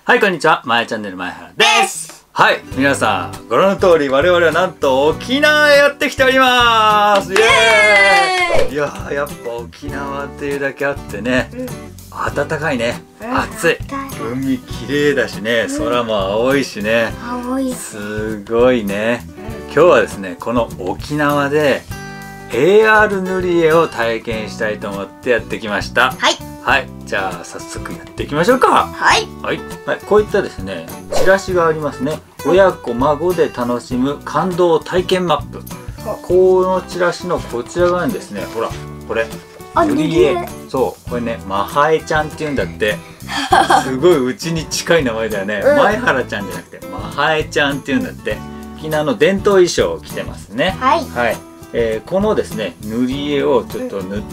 はい、こんにちは。まやチャンネル前原です。はい、皆さん、ご覧の通り、我々はなんと沖縄へやってきております。イエーイ。いやー、やっぱ沖縄っていうだけあってね、暖かいね、暑い、海綺麗だしね、空も青いしね、すごいね。今日はですね、この沖縄で AR 塗り絵を体験したいと思ってやってきました。はい。はい、じゃあ早速やっていきましょうか。はい。はい。こういったですね、チラシがありますね。親子孫で楽しむ感動体験マップ。このチラシのこちら側にですね、ほら、これ。塗り絵。そう、これね、まはえちゃんって言うんだって。すごいうちに近い名前だよね。前原ちゃんじゃなくて、まはえちゃんって言うんだって。沖縄の伝統衣装を着てますね。はい。はい。このですね、塗り絵をちょっと塗って、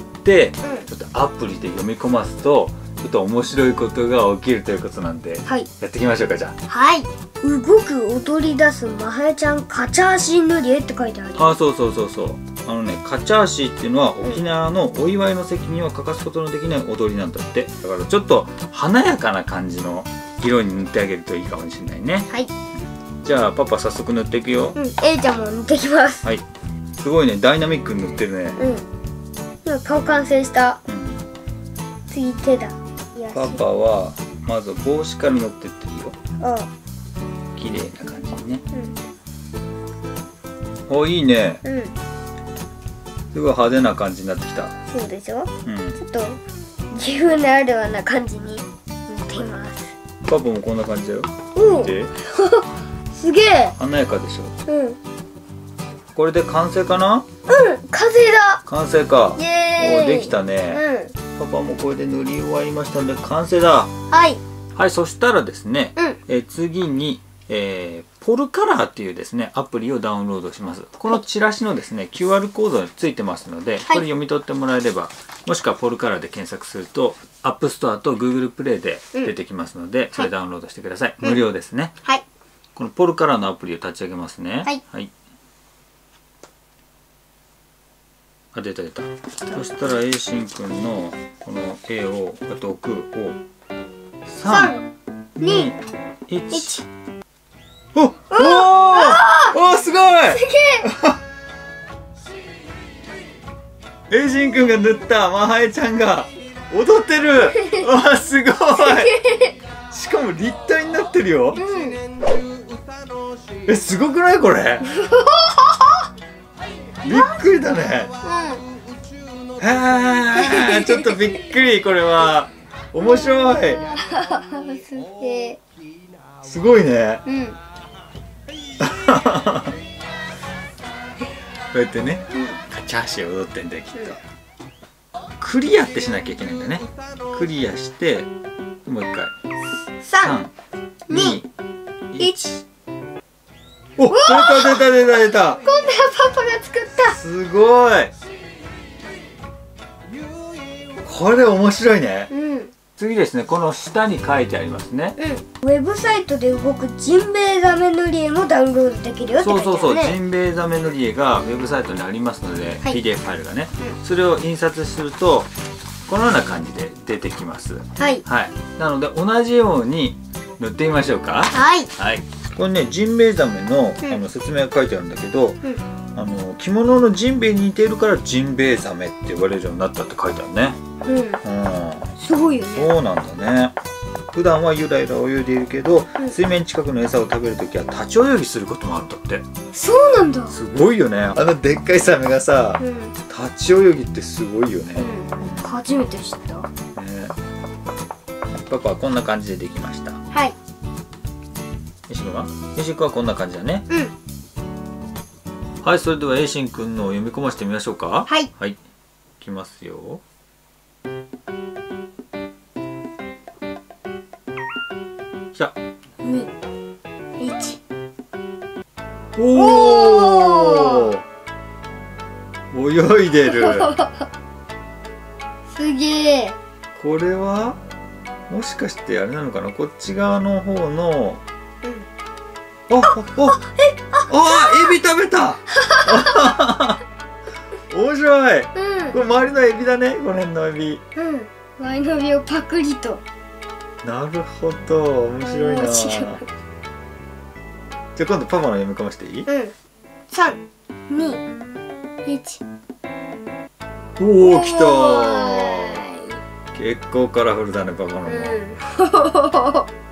ちょっとアプリで読み込ますとちょっと面白いことが起きるということなんで、はい、やっていきましょうか。じゃあ、はい。 動く踊り出すまはえちゃんカチャーシー塗り絵って書いてある。 あ、そうそうそうそう。カチャーシーっていうのは沖縄のお祝いの席には欠かすことのできない踊りなんだって。だからちょっと華やかな感じの色に塗ってあげるといいかもしれないね。はい。じゃあパパ早速塗っていくよ。 A ちゃんも塗ってきます。 はい。すごいね、ダイナミックに塗ってるね。 顔完成した。次手だ。 パパはまず帽子から塗ってってるよ。綺麗な感じにね。お、いいね。すごい派手な感じになってきた。 そうでしょ。ちょっと自分ならではな感じに塗っています。 パパもこんな感じだよ。 すげえ。 華やかでしょ。これで完成かな？ 完成だ。 完成か。 イエーイ。 お、できたね。パパもこれで塗り終わりましたので完成だ。はい。はい、そしたらですね、次に、ポルカラーっていうですね、アプリをダウンロードします。このチラシのですね、QR コードについてますので、これ読み取ってもらえれば、もしくはポルカラーで検索すると、App Store と Google プレイで出てきますので、それダウンロードしてください。無料ですね。はい。このポルカラーのアプリを立ち上げますね。はい。あ、出た出た。そしたら A しんくんのこの絵をこうやって置くを3、2、1。おお、すごい。すげえ。A しんくんが塗ったまはえちゃんが踊ってる。わ、すごい。しかも立体になってるよ。すごくないこれ？びっくりだね。ちょっとびっくり。これは面白い。すごいね。こうやってね、カチャーシー踊ってんだよきっと。クリアってしなきゃいけないんだね。クリアしてもう一回。3、2、1。お、出た。今度はパパが作った。 すごい。これ面白いね。次ですね、この下に書いてありますね。 ウェブサイトで動くジンベエザメ塗り絵もダウンロードできるよって書いてあるね。 そう、ジンベエザメ塗り絵がウェブサイトにありますので、PDF ファイルがね、それを印刷するとこのような感じで出てきます。はい。なので同じように塗ってみましょうか。はい。これね、ジンベエザメの説明が書いてあるんだけど、着物のジンベエに似ているからジンベエザメって呼ばれるようになったって書いてあるね。 すごいよね。 そうなんだね。普段はゆらゆら泳いでいるけど、水面近くの餌を食べるときは立ち泳ぎすることもあるんだって。 そうなんだ。 すごいよね。でっかいサメがさ、立ち泳ぎってすごいよね。 初めて知った。 パパはこんな感じでできました。はい。よしくんはこんな感じだね。はい、それでは A しんくんのを読み込ませてみましょうか。はい。いきますよ。じゃあ。2、1。おお。泳いでる。 すげえ。 これはもしかしてあれなのかな、こっち側の方の。エビ食べた。面白い。これ周りのエビだね、この辺のエビ。 ワイの実をパクリと。 なるほど、面白いな。 面白い。 じゃあ今度パパの読み込ませていい？ うん。3、2、1。 おお、来たおー。結構カラフルだね、パパのも。 ーい。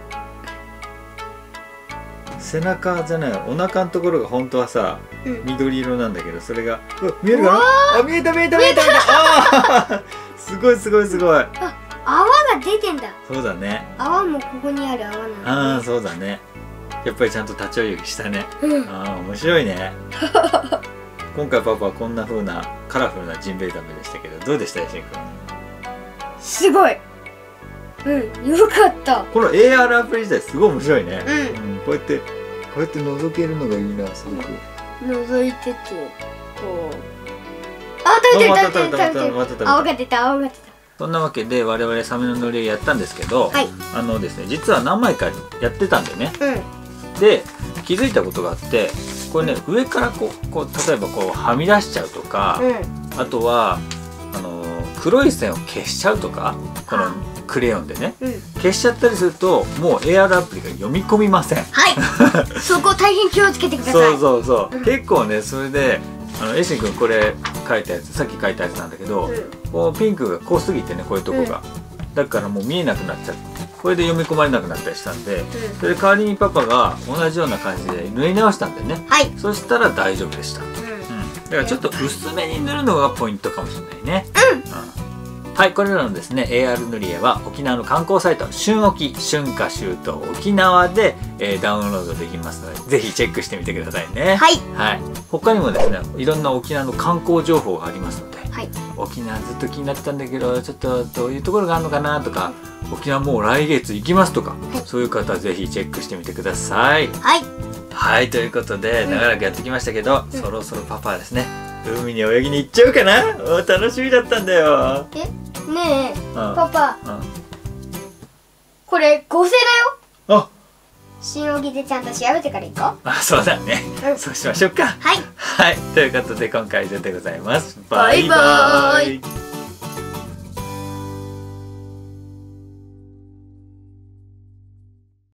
背中じゃない、お腹のところが本当はさ、 うん緑色なんだけど、それが見えるかな？あ、見えた見えた見えた見えた。あーすごいすごいすごい。 あ、泡が出てんだ。 そうだね。 泡もここにある泡なんだ。 ああ、そうだね。やっぱりちゃんと立ち泳ぎしたね。 うん。 ああ、面白いね。今回パパはこんな風なカラフルなジンベエザメでしたけど、どうでしたいしんくん？ すごい。うん、よかった。 この AR アプリ自体すごい面白いね。 うんこうやって覗けるのがいいな、すごく。 覗いてて、こう。あ、食べてる食べてる食べてる。 また食べた。 泡が出た泡が出た。 そんなわけで我々サメの乗りをやったんですけど、 はい。 ですね、実は何枚かやってたんでね。 うん。 で気づいたことがあって、これね、上からこう例えばこうはみ出しちゃうとか、 うん。 あとは黒い線を消しちゃうとか、このクレヨンでねうん。 消しちゃったりすると、もう AR アプリが読み込みません。 はい。そこ大変気をつけてください。 そうそうそう、 うん結構ね、それでエシン君これ書いたやつ、さっき書いたやつなんだけど、こうピンクが濃すぎてね、こういうとこが、だからもう見えなくなっちゃって、これで読み込まれなくなったりしたんで、それで代わりにパパが同じような感じで塗り直したんでね、 はい。 そしたら大丈夫でした。 うん。 だからちょっと薄めに塗るのがポイントかもしれないね。はい、これらのですね AR 塗り絵は沖縄の観光サイト旬沖春夏秋冬沖縄で、ダウンロードできますので、ぜひチェックしてみてくださいね。 はい。 はい、他にもですね、いろんな沖縄の観光情報がありますので、 はい。 沖縄ずっと気になってたんだけど、ちょっとどういうところがあるのかなとか、沖縄もう来月行きますとか、そういう方はぜひチェックしてみてください。 はい。 はい、ということで長らくやってきましたけど、そろそろパパはですね、海に泳ぎに行っちゃうかな。楽しみだったんだよ。 ねえ、 うんパパ、 うん、 これ合成だよ。 あ、 新沖でちゃんと調べてから行こう。 あ、そうだね、 うんそうしましょうか。 はい。 はい、ということで今回以上でございます。 バイバーイ。